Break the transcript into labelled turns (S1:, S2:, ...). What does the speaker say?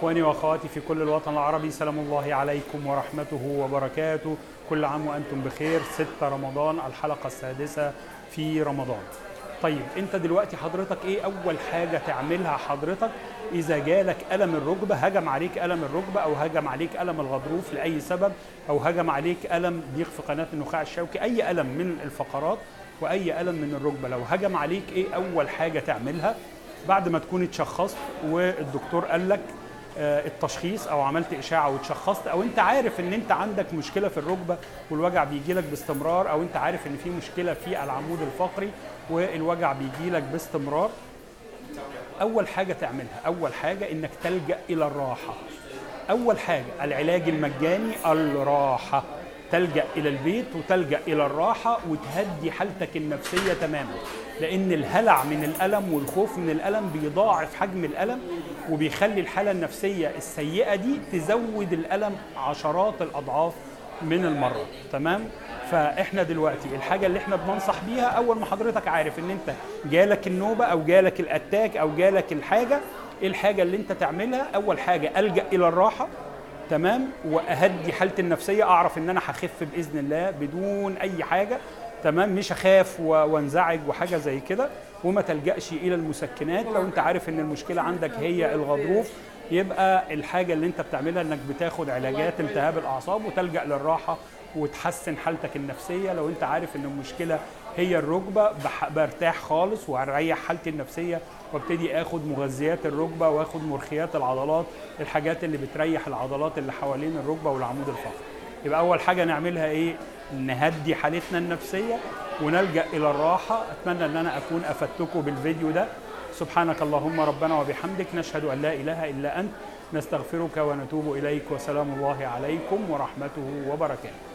S1: إخواني وأخواتي في كل الوطن العربي، سلام الله عليكم ورحمته وبركاته. كل عام وأنتم بخير. 6 رمضان، الحلقة السادسة في رمضان. طيب أنت دلوقتي حضرتك إيه أول حاجة تعملها حضرتك إذا جالك ألم الركبة، هجم عليك ألم الركبة أو هجم عليك ألم الغضروف لأي سبب، أو هجم عليك ألم ضيق في قناة النخاع الشوكي، أي ألم من الفقرات وأي ألم من الركبة لو هجم عليك، إيه أول حاجة تعملها بعد ما تكون اتشخصت والدكتور قال لك التشخيص او عملت اشاعه واتشخصت، او انت عارف ان انت عندك مشكله في الركبه والوجع بيجي لك باستمرار، او انت عارف ان في مشكله في العمود الفقري والوجع بيجي لك باستمرار؟ اول حاجه تعملها، اول حاجه انك تلجأ الى الراحه. اول حاجه العلاج المجاني الراحه، تلجأ الى البيت وتلجأ الى الراحه وتهدي حالتك النفسيه تماما، لان الهلع من الالم والخوف من الالم بيضاعف حجم الالم وبيخلي الحاله النفسيه السيئه دي تزود الالم عشرات الاضعاف من المره. تمام؟ فاحنا دلوقتي الحاجه اللي احنا بننصح بيها، اول ما حضرتك عارف ان انت جالك النوبه او جالك الاتاك او جالك الحاجه، ايه الحاجه اللي انت تعملها؟ اول حاجه الجأ الى الراحه، تمام، واهدي حالتي النفسيه، اعرف ان انا هخف باذن الله بدون اي حاجه، تمام، مش اخاف وانزعج وحاجه زي كده. وما تلجأش الى المسكنات. لو انت عارف ان المشكله عندك هي الغضروف، يبقى الحاجه اللي انت بتعملها انك بتاخد علاجات التهاب الاعصاب وتلجأ للراحه وتحسن حالتك النفسيه. لو انت عارف ان المشكله هي الركبه، برتاح خالص وهريح حالتي النفسيه وابتدي اخد مغذيات الركبه واخد مرخيات العضلات، الحاجات اللي بتريح العضلات اللي حوالين الركبه والعمود الفقري. يبقى اول حاجه نعملها ايه؟ نهدي حالتنا النفسيه ونلجأ الى الراحه. اتمنى ان انا اكون افدتكم بالفيديو ده. سبحانك اللهم ربنا وبحمدك، نشهد ان لا اله الا انت، نستغفرك ونتوب اليك، وسلام الله عليكم ورحمته وبركاته.